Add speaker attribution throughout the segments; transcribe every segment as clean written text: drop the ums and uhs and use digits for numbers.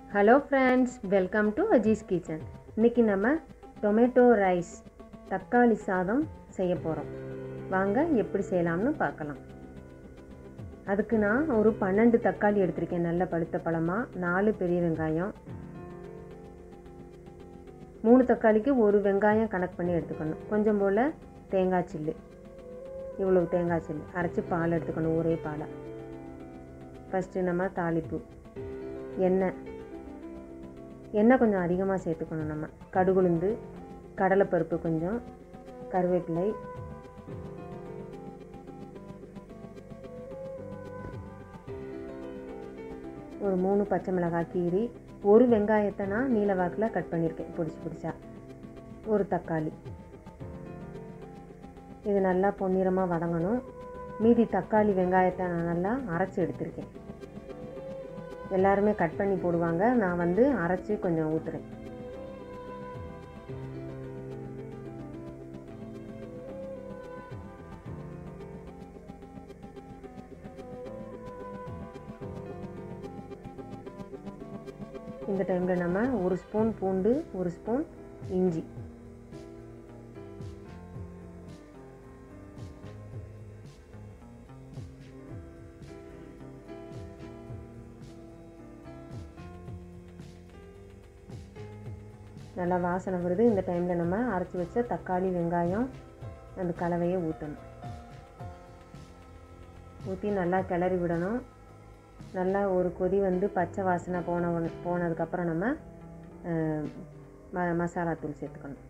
Speaker 1: Hello friends, welcome to Ajees kitchen. இன்றைக்கி நம்ம tomato rice தக்காளி சாதம் செய்ய போகிறோம். வாங்க எப்படி செய்யலாம்னு பார்க்கலாம். அதுக்கு நான் ஒரு 12 தக்காளி எடுத்திருக்கேன். நல்ல பழுத்த பழமாக 4 பெரிய வெங்காயம், 3 தக்காளிக்கு ஒரு வெங்காயம் கணக்கு பண்ணி எடுத்துக்கணும். கொஞ்சம் போல் தேங்காய் சில்லு, இவ்வளவு தேங்காய் சில்லு அரைச்சி பால் எடுத்துக்கணும், ஒரே பாலை. ஃபஸ்ட்டு நம்ம தாளிப்பு எண்ணெய் கொஞ்சம் அதிகமாக சேர்த்துக்கணும். நம்ம கடுகுளுந்து, கடலைப்பருப்பு கொஞ்சம், கருவேப்பிலை, ஒரு 3 பச்சை மிளகாய் கீரி, ஒரு வெங்காயத்தை நான் நீல வாக்கில் கட் பண்ணியிருக்கேன் பிடிச்சா, ஒரு தக்காளி. இது நல்லா பொன்னிறமாக வதங்கணும். மீதி தக்காளி வெங்காயத்தை நான் நல்லா அரைச்சி எடுத்திருக்கேன். எல்லாருமே கட் பண்ணி போடுவாங்க, நான் அரைச்சி கொஞ்சம் ஊற்றுறேன். இந்த டைமில் நம்ம 1 ஸ்பூன் பூண்டு, 1 ஸ்பூன் இஞ்சி, நல்லா வாசனை வருது. இந்த டைமில் நம்ம அரைச்சி வச்ச தக்காளி வெங்காயம் அந்த கலவையை ஊற்றணும். ஊற்றி நல்லா கிளறி விடணும். நல்லா ஒரு கொதி பச்சை வாசனை போனதுக்கப்புறம் நம்ம மசாலா தூள் சேர்த்துக்கணும்.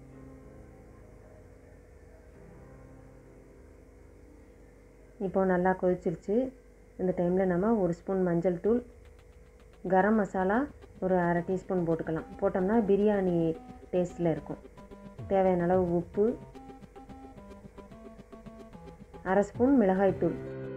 Speaker 1: இப்போது நல்லா கொதிச்சிருச்சு. இந்த டைமில் நம்ம 1 ஸ்பூன் மஞ்சள் தூள், கரம் மசாலா ஒரு அரை டீஸ்பூன் போட்டுக்கலாம். போட்டோம்னா பிரியாணி டேஸ்ட்டில் இருக்கும். தேவையான அளவு உப்பு, அரை ஸ்பூன் மிளகாய்த்தூள்,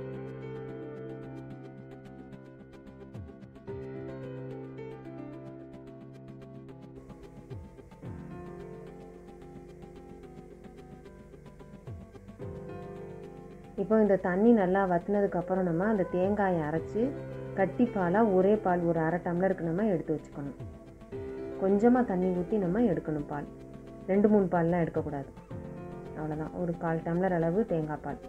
Speaker 1: இப்போ இந்த தண்ணி நல்லா வற்றினதுக்கப்புறம் நம்ம அந்த தேங்காயை அரைச்சி கட்டி பாலாக ஒரே பால் ஒரு அரை டம்ளருக்கு நம்ம எடுத்து வச்சுக்கணும். கொஞ்சமாக தண்ணி ஊற்றி நம்ம எடுக்கணும். பால் 2-3 பால்லாம் எடுக்கக்கூடாது. அவ்வளோதான், ஒரு 1/4 டம்ளர் அளவு தேங்காய் பால்.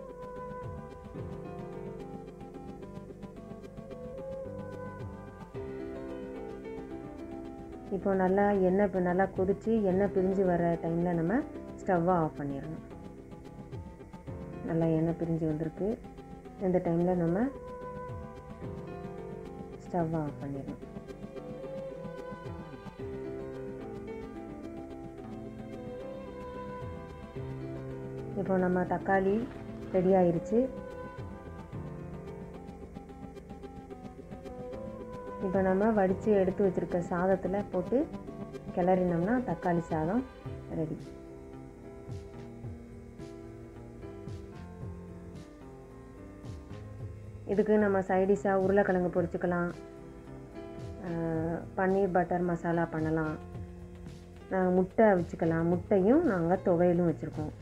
Speaker 1: இப்போ நல்லா எண்ணெய் நல்லா கொதித்து எண்ணெய் பிரிஞ்சு வர டைமில் நம்ம ஸ்டவ்வை ஆஃப் பண்ணிடணும். நல்லா எண்ணெய் பிரிஞ்சு வந்திருக்கு. இந்த டைமில் நம்ம ஸ்டவ்வை ஆஃப் பண்ணிடணும். இப்போ நம்ம தக்காளி ரெடி ஆயிருச்சு. இப்போ நம்ம வடித்து எடுத்து வச்சுருக்க சாதத்தில் போட்டு கிளறினோம்னா தக்காளி சாதம் ரெடி. இதுக்கு நம்ம சைடிஷாக உருளைக்கிழங்கு பொரிச்சுக்கலாம், பன்னீர் பட்டர் மசாலா பண்ணலாம், முட்டை வச்சுக்கலாம். முட்டையும் நாங்கள் துவையலும் வச்சுருக்கோம்.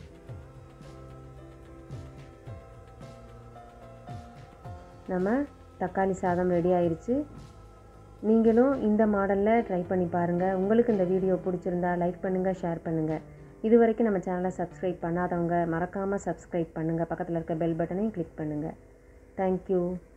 Speaker 1: நம்ம தக்காளி சாதம் ரெடி ஆயிடுச்சு. நீங்களும் இந்த மாடலில் ட்ரை பண்ணி பாருங்கள். உங்களுக்கு இந்த வீடியோ பிடிச்சிருந்தா லைக் பண்ணுங்கள், ஷேர் பண்ணுங்கள். இது வரைக்கும் நம்ம சேனலை சப்ஸ்கிரைப் பண்ணாதவங்க மறக்காமல் சப்ஸ்கிரைப் பண்ணுங்கள். பக்கத்தில் இருக்க பெல் பட்டனையும் கிளிக் பண்ணுங்கள். Thank you.